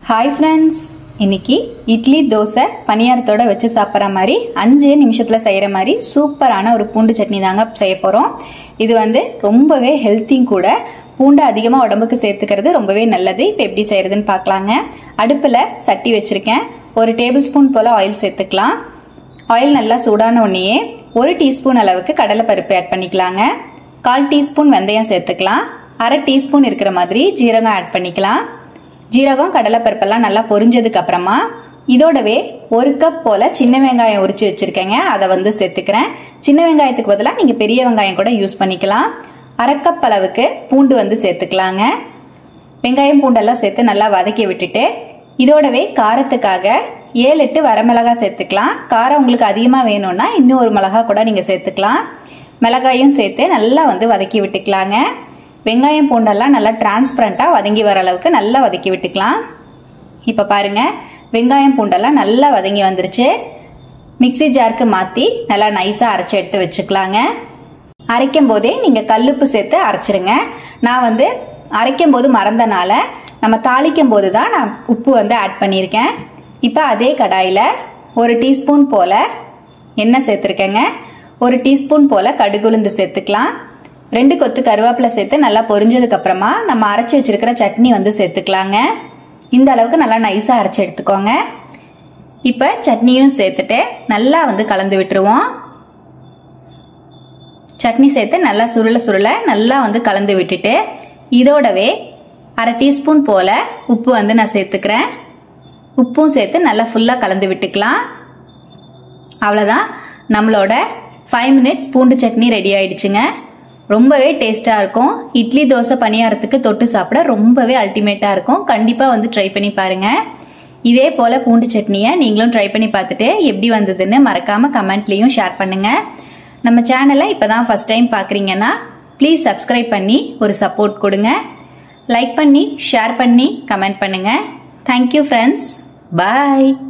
Hi friends, இன்னைக்கு இட்லி தோசை பணியாரத்தோட வச்சு சாப்பிட்ற மாதிரி 5 நிமிஷத்தில் செய்கிற மாதிரி சூப்பரான ஒரு பூண்டு சட்னி தாங்க செய்ய போகிறோம். இது ரொம்பவே ஹெல்த்தியும் கூட. பூண்டு அதிகமாக உடம்புக்கு சேர்த்துக்கிறது ரொம்பவே நல்லது. இப்போ எப்படி செய்கிறதுன்னு பார்க்கலாங்க. அடுப்பில் சட்டி வச்சுருக்கேன். 1 டேபிள் ஸ்பூன் போல் ஆயில் சேர்த்துக்கலாம். ஆயில் நல்லா சூடான உடனேயே 1 டீஸ்பூன் அளவுக்கு கடலைப்பருப்பு ஆட் பண்ணிக்கலாங்க. 1/4 டீஸ்பூன் வெந்தயம் சேர்த்துக்கலாம். 1/2 டீஸ்பூன் இருக்கிற மாதிரி ஜீரகம் ஆட் பண்ணிக்கலாம். ஜீரகம் கடலைப்பருப்பெல்லாம் நல்லா பொரிஞ்சதுக்கு அப்புறமா இதோடவே 1 கப் போல சின்ன வெங்காயம் உரிச்சு வச்சிருக்கேங்க. அதை சேர்த்துக்கிறேன். சின்ன வெங்காயத்துக்கு பதிலாக நீங்க பெரிய வெங்காயம் கூட யூஸ் பண்ணிக்கலாம். 1/2 கப் அளவுக்கு பூண்டு சேர்த்துக்கலாங்க. வெங்காயம் பூண்டெல்லாம் சேர்த்து நல்லா வதக்கி விட்டுட்டு இதோடவே காரத்துக்காக 7-8 வரமிளகாய் சேர்த்துக்கலாம். காரம் உங்களுக்கு அதிகமாக வேணும்னா இன்னும் 1 மிளகாய் கூட நீங்க சேர்த்துக்கலாம். மிளகாயும் சேர்த்து நல்லா வதக்கி விட்டுக்கலாங்க. வெங்காயம் பூண்டெல்லாம் நல்லா டிரான்ஸ்பரண்டாக வதங்கி வர அளவுக்கு நல்லா வதக்கி விட்டுக்கலாம். இப்போ பாருங்க, வெங்காயம் பூண்டெல்லாம் நல்லா வதங்கி வந்துருச்சு. மிக்சி ஜாருக்கு மாற்றி நல்லா நைஸாக அரைச்சி எடுத்து வச்சுக்கலாங்க. அரைக்கும் போதே நீங்கள் கல்லுப்பு சேர்த்து அரைச்சிருங்க. நான் அரைக்கும் போது மறந்தனால நம்ம தாளிக்கும் போது தான் நான் உப்பு ஆட் பண்ணியிருக்கேன். இப்போ அதே கடாயில் 1 டீஸ்பூன் போல் எண்ணெய் சேர்த்துருக்கேங்க. 1 டீஸ்பூன் போல் கடுகுளுந்து சேர்த்துக்கலாம். 2 கொத்து கருவேப்பிலை சேர்த்து நல்லா பொரிஞ்சதுக்கு அப்புறமா நம்ம அரைச்சி வச்சிருக்கிற சட்னி சேர்த்துக்கலாங்க. இந்த அளவுக்கு நல்லா நைஸா அரைச்சி எடுத்துக்கோங்க. இப்ப சட்னியும் சேர்த்துட்டு நல்லா கலந்து விட்டுருவோம். சட்னி சேர்த்து நல்லா சுருள நல்லா கலந்து விட்டுட்டு இதோடவே 1/2 டீஸ்பூன் போல உப்பு நான் சேர்த்துக்கிறேன். உப்பும் சேர்த்து நல்லா ஃபுல்லா கலந்து விட்டுக்கலாம். அவ்வளவுதான், நம்மளோட 5 மினிட்ஸ் பூண்டு சட்னி ரெடி ஆயிடுச்சுங்க. ரொம்பவே டேஸ்டா இருக்கும். இட்லி தோசை பணியாரத்துக்கு தொட்டு சாப்பிட ரொம்பவே அல்டிமேட்டா இருக்கும். கண்டிப்பா ட்ரை பண்ணி பாருங்க. இதே போல பூண்டு சட்னியை நீங்களும் ட்ரை பண்ணி பார்த்துட்டு எப்படி வந்ததுன்னு மறக்காம கமெண்ட்லயும் ஷேர் பண்ணுங்க. நம்ம சேனலை இப்பதான் ஃபர்ஸ்ட் டைம் பாக்குறீங்கன்னா ப்ளீஸ் சப்ஸ்கிரைப் பண்ணி ஒரு சப்போர்ட் கொடுங்க. லைக் பண்ணி ஷேர் பண்ணி கமெண்ட் பண்ணுங்க. Thank you friends. பாய்.